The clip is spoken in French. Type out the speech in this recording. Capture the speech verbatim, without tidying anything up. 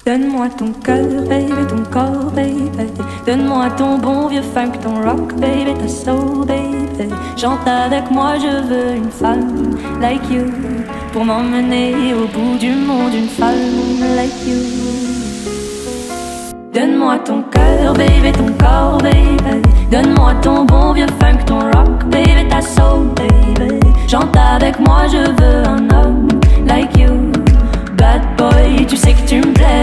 Donne-moi ton cœur, baby, ton corps, baby. Donne-moi ton bon vieux funk, ton rock, baby, ta soul, baby. Chante avec moi, je veux une femme like you pour m'emmener au bout du monde, une femme like you. Donne-moi ton cœur, baby, ton corps, baby. Donne-moi ton bon vieux funk, ton rock, baby, ta soul, baby. Chante avec moi, je veux un homme like you. Bad boy, tu sais que tu me plais.